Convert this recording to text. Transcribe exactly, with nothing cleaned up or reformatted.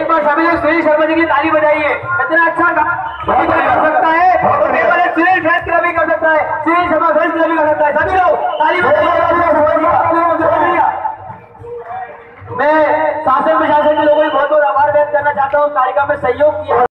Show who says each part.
Speaker 1: एक बार सभी लोग सुनील शर्मा जी की ताली बजाइए। इतना अच्छा काम कर सकता है, सुनील फैंस क्लब भी कर सकता है, सुनील शर्मा फैंस क्लब भी कर सकता है। सभी लोग ताली बजाइए। मैं शासन प्रशासन के लोगों को बहुत बहुत आभार व्यक्त करना चाहता हूँ कार्यक्रम में सहयोग किया।